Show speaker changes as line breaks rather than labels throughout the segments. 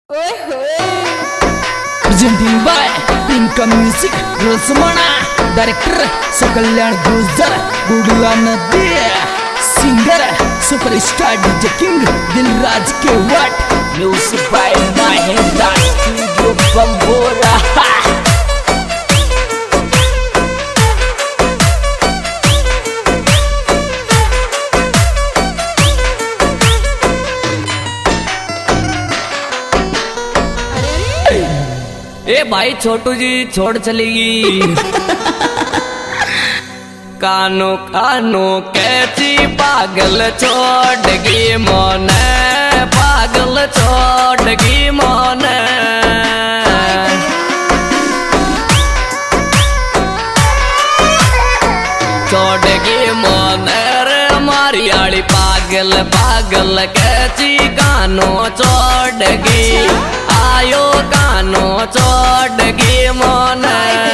Presenting by Pinka music रसमणा director सकल्याण गुजर गुडला नदी singer superstar DJ King Dilraj के वट music by Mahendra studio Bambora.
ए भाई छोटू जी छोड़ चलेगी कानो कानो कैची पागल छोड़गी मोने पागल छोड़गी मोने छोड़गी मोने रे मारी आली पागल पागल कैची कानो छोड़गी आयो कानो छोड़गी मोने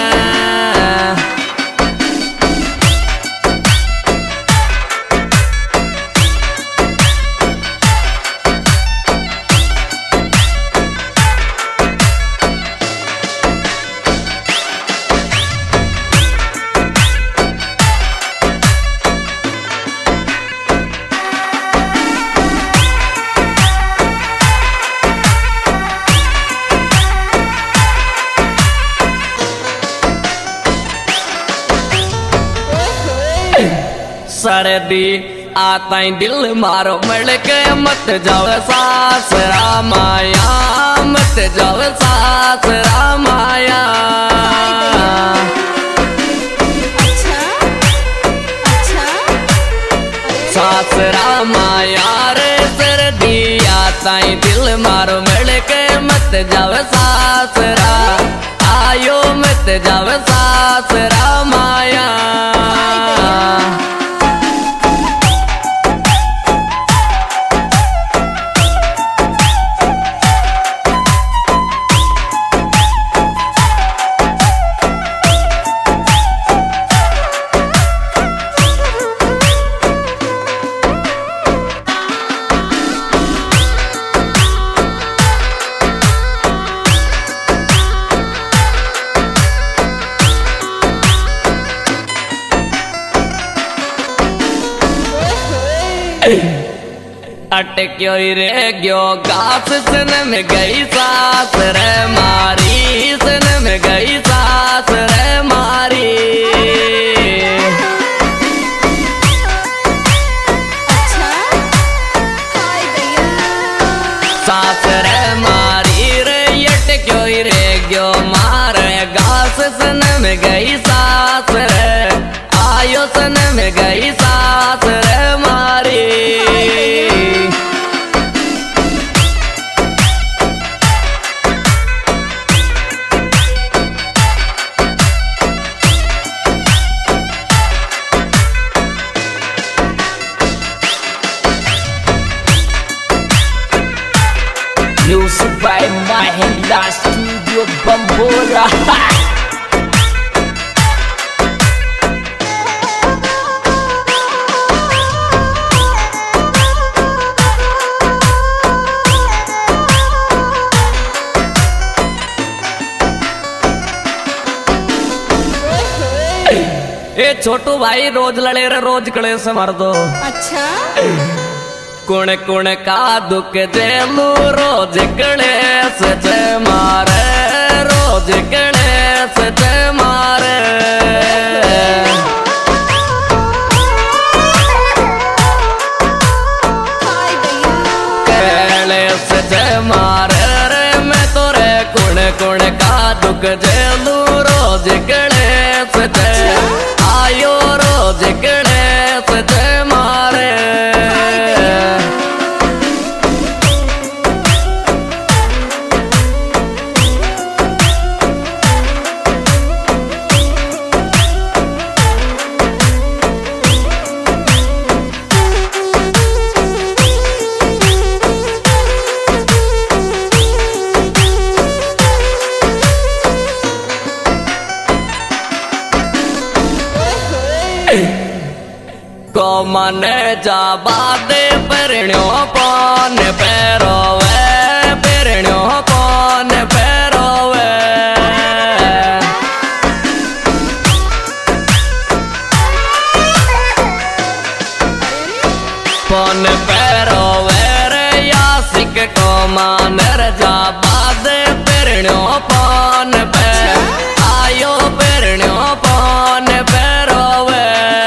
सर्दी आता ही दिल मारो मिलके मत जाओ सासरा माया मत जाओ सासरा माया सासरा माया रे सर्दी आता ही दिल मारो मिलके मत जाओ सासरा आयो मत जाओ सासरा माया अटक्यो रे गयो घास सन में गई सास रे मारी सन में गई सास रे मारी सास रे मारी रे अटक्यो रे गयो मारे घास सन में गई सास रे आयो सन में गई सास रे मारी
music by Mahendra studio Bambora.
ए छोटू भाई रोज लड़े रे रोज कड़े से मार दो।
अच्छा
कुण कुण का दुख जेलू रोज कड़े से मारे रोज कड़े से मारे कड़े से मारे रे मैं तोरे कुण कुण का दुख जेलू रोज कड़े से आयो रोज कड़े से मारे को मन जाबा दे परण्यो पान पैरो वे परण्यो जा बाद पेरणो पान पे आयो पेरणो पान पे रोवे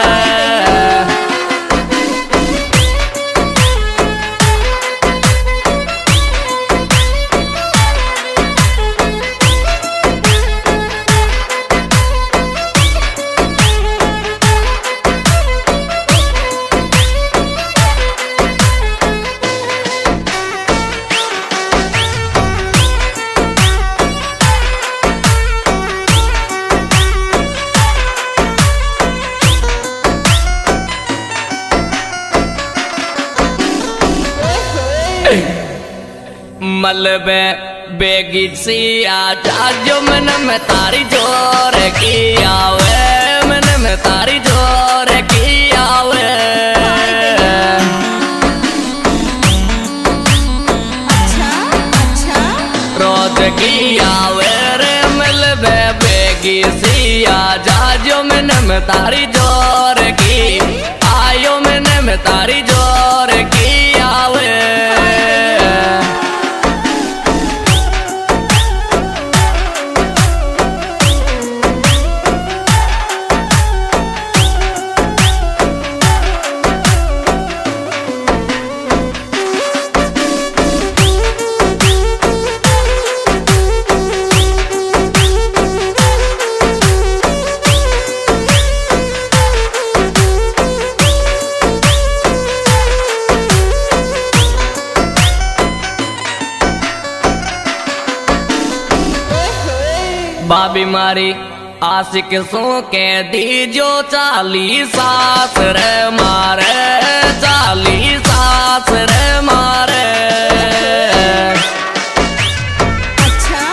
मलबे बेगी सी आजा जो मन में तारी जोर किया वे मन में तारी जोर किया वे
अच्छा
रोज किया वे रे मलबे बेगी सी आजा जो मन में तारी जोर की आयो मन में तारी जोर किया वे बाबी मारी आशिक सो के दीजो 40 सास रे मारे 40 सास रे मारे
अच्छा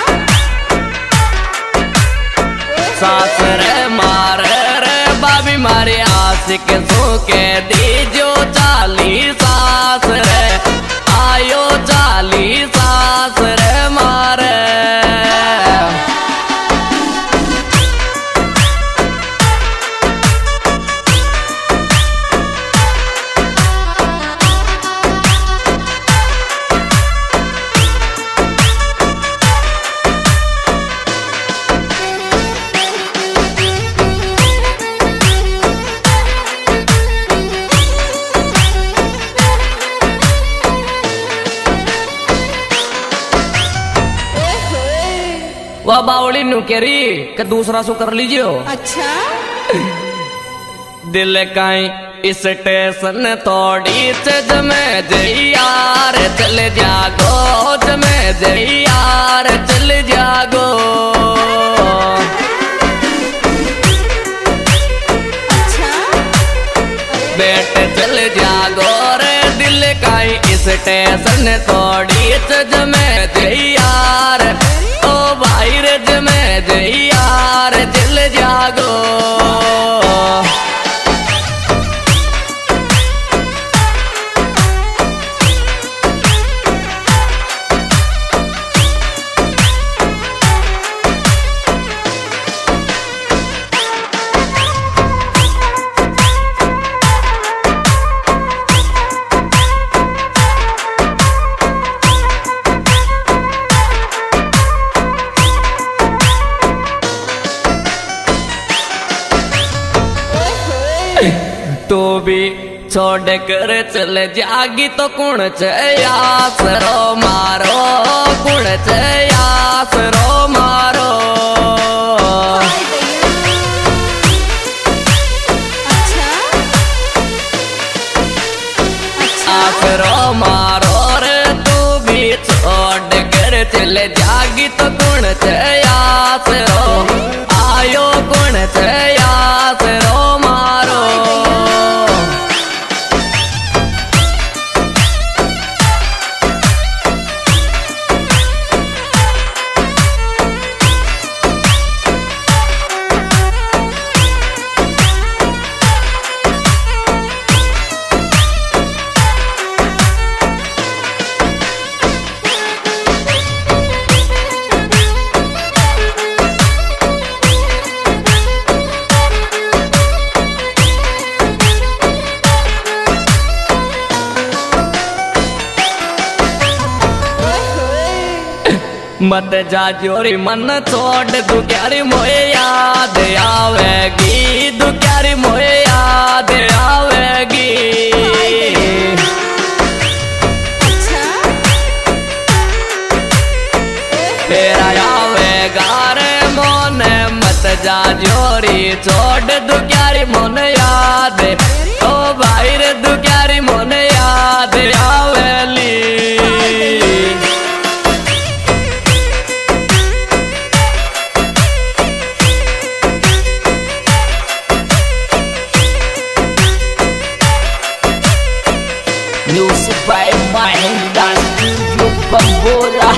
सास रे मारे रे बाबी मारी आशिक सो के दीजो 40 सास रे आयो 40 सास रे मारे वह बावली नु केरी के दूसरा सो कर लीजिए
अच्छा
दिल काई स्टेशन थोड़ी जमे यार चल जागो जमे यार चल जागो
अच्छा
बेट चल जागो रे दिल काई स्टेशन थोड़ी जमे यार ओ भाई रे जमे यार चल जागो तो भी छोड़ कर चल जागी तो कुण चयास रो मारो कुण चयास रो मारो आस रो मारो रे तू भी छोड़ कर चल जागी तो कुण चयास रो आयो कुण चयास रो मारो मत जा जोरी मन छोड़ तू क्यारी मोए याद आवेगी तू क्यारी मोए याद आवेगी
अच्छा
तेरा आवेगा रे मोने मत जा जोरी छोड़ तू क्यारी मोन याद ओ भाई रे तू क्यारी मोन याद आवेली
Music by Mahendra Studio Bambora.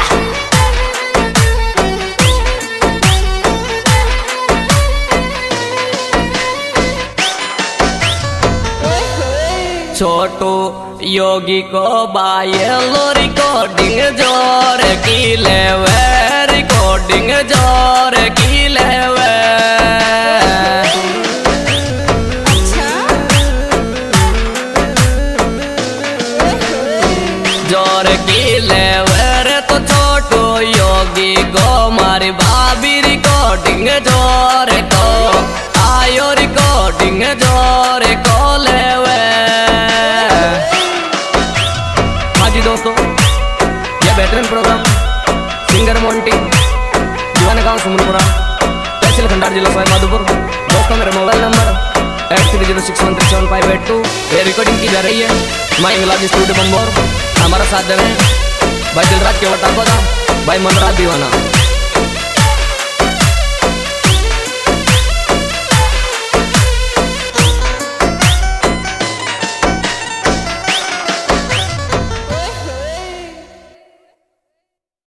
छोटू योगी को बायलो रिकॉर्डिंग जोर की लेवे रिकॉर्डिंग जोर की लेवे
अच्छा
जोर की लेवे रे तो छोटू योगी को मारी भाभी रिकॉर्डिंग जोर को आयो रिकॉर्डिंग जोर को लेवे दोस्तों यह बेहतरीन प्रोग्राम सिंगर मोंटी दीवाना गांव सुमनपुरा तहसील खंडार जिला सवाई माधोपुर। दोस्तों मेरा मोबाइल नंबर 8306137582 ये रिकॉर्डिंग की जा रही है माई इंगलाजी स्टूडियो बंबोर। हमारा साथ देवें भाई दिलराज केवटा भाई मनराज दीवाना।